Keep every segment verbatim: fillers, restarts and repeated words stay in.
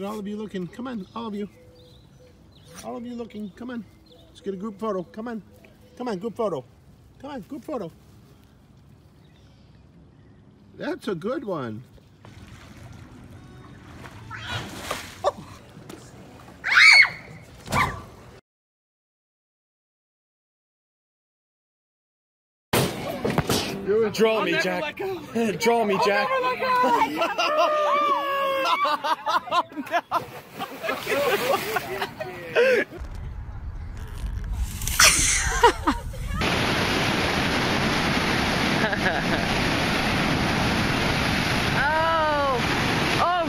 all of you looking. Come on, all of you. All of you looking. Come on. Let's get a group photo. Come on. Come on, group photo. Come on, group photo. That's a good one. Draw me, Jack. Draw me, Jack. Oh! Oh!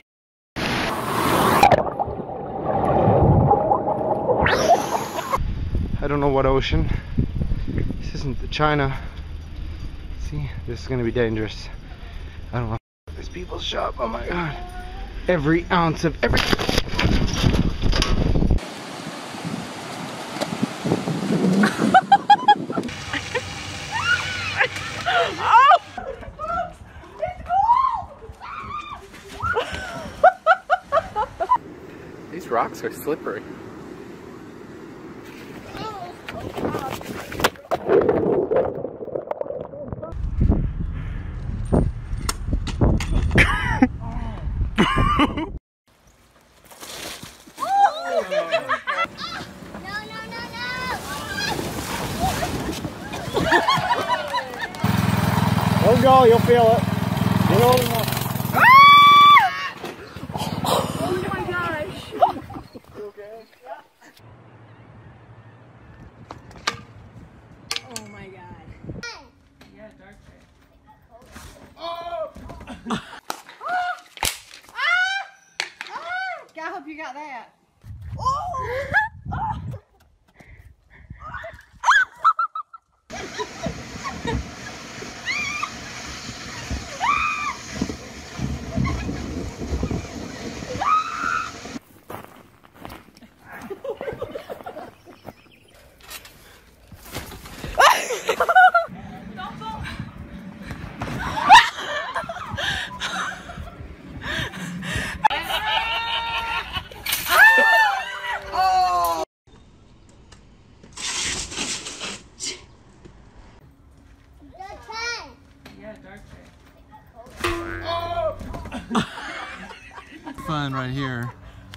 I don't know what ocean. This isn't the China. See, this is gonna be dangerous. I don't know. This people's shop. Oh my god. Every ounce of every. These rocks are slippery. Don't go, you'll feel it. You know what? Oh my gosh. You okay? Oh my god. Yeah, dark day. Oh! I hope you got that. Oh! Fun right here.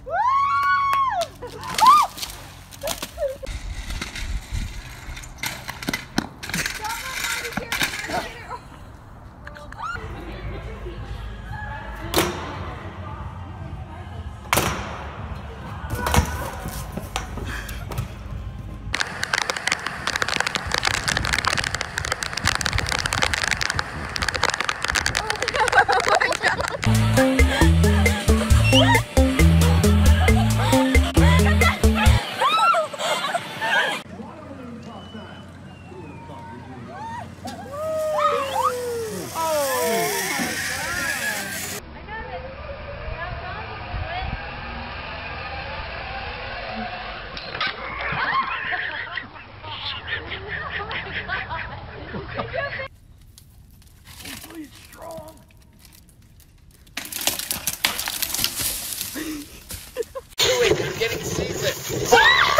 You're getting seasick.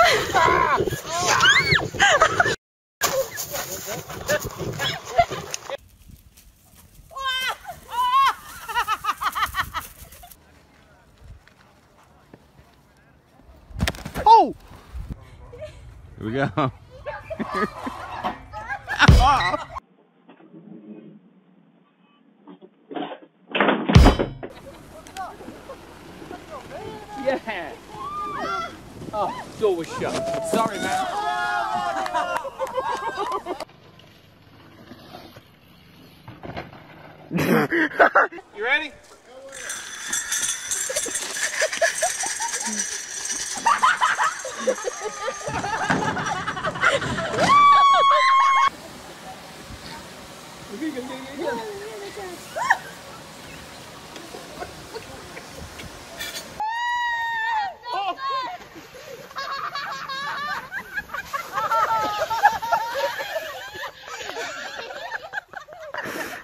Oh! Here we go. Yeah. Oh, door was shut. Sorry, man. You ready?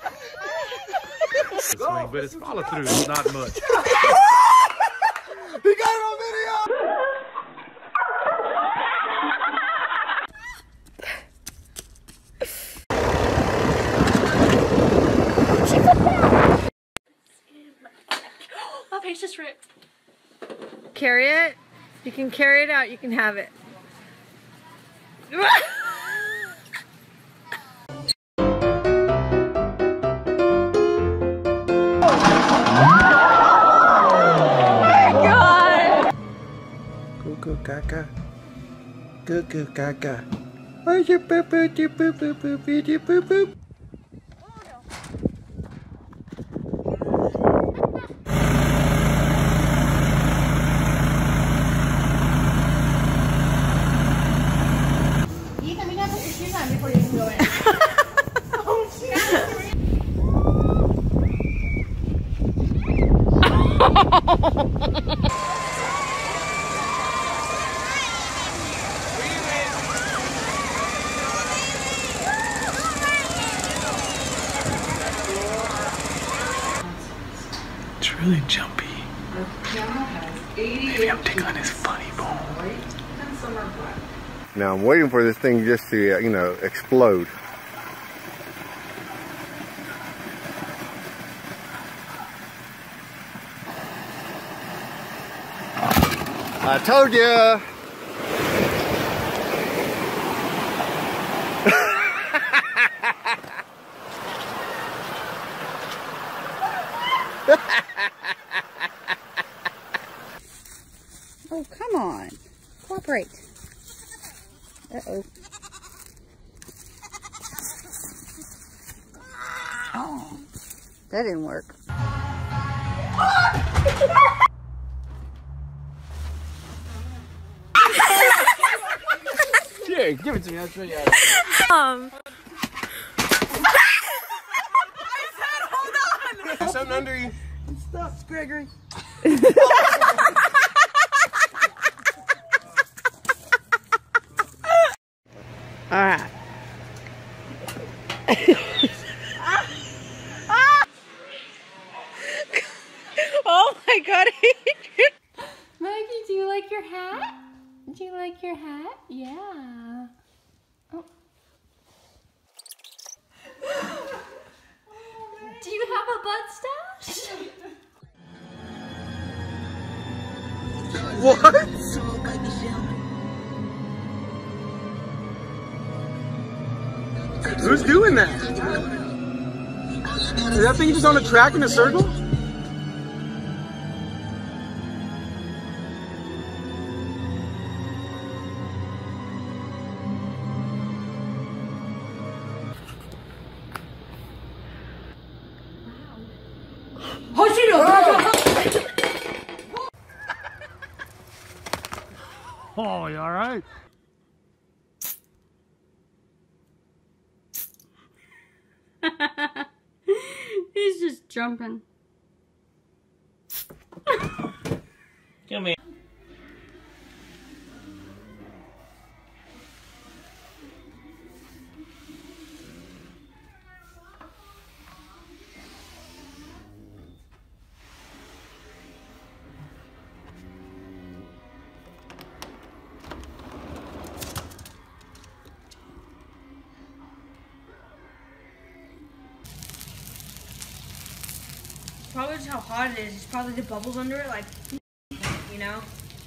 Swing, but his follow through is not much. He carry it? You can carry it out. You can have it. Cuckoo caca. Cuckoo caca. Where's your boop boop boop boop boop boop boop boop boop? Ethan, we gotta put your shoes on before you can go in. It's really jumpy. Maybe I'm tickling his funny bone. Now I'm waiting for this thing just to, uh, you know, explode. I told you. Oh, come on. Cooperate. Uh-oh. Oh, that didn't work. Here, give it to me. I'll show you. Um. There's something under you. Stop, Gregory. All right. Oh my God. Maggie, do you like your hat? Do you like your hat? Yeah. Oh. Do you have a butt stash? What? Who's doing that? Is that thing just on a track in a circle? Oh, you all right? He's just jumping. Come here. Probably just how hot it is. It's probably the bubbles under it, like, you know?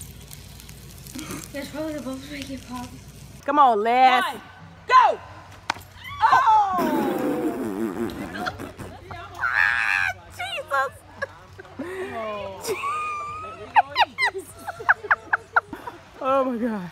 It's probably the bubbles make it pop. Come on, Les. Go! Oh! Jesus! Oh my God.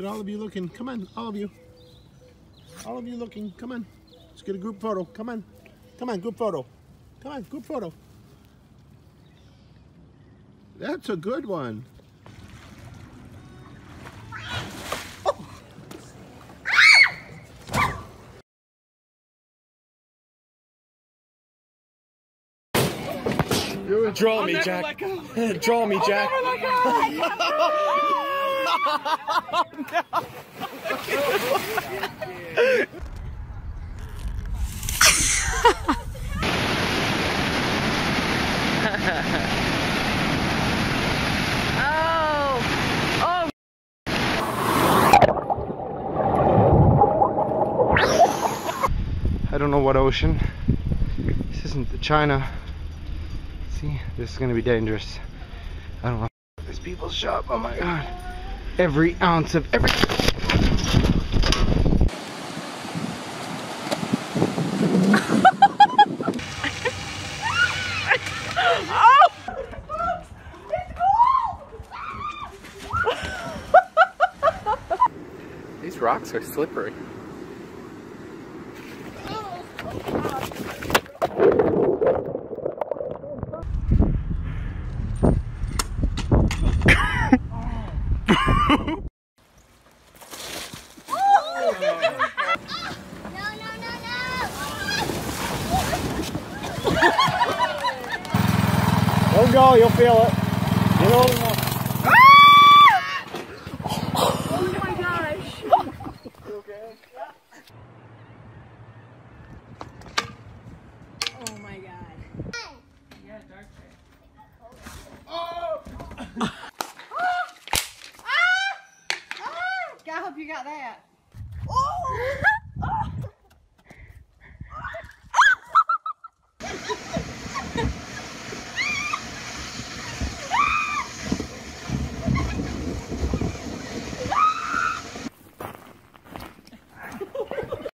at all of you looking. Come on, all of you. All of you looking. Come on. Let's get a group photo. Come on. Come on, group photo. Come on, group photo. That's a good one. Draw me, Jack. Draw me, Jack. Oh! Oh! I don't know what ocean. This isn't the China. See, this is gonna be dangerous. I don't know. This people's shop. Oh my god. Every ounce of every. These rocks are slippery. Don't go, you'll feel it. You know.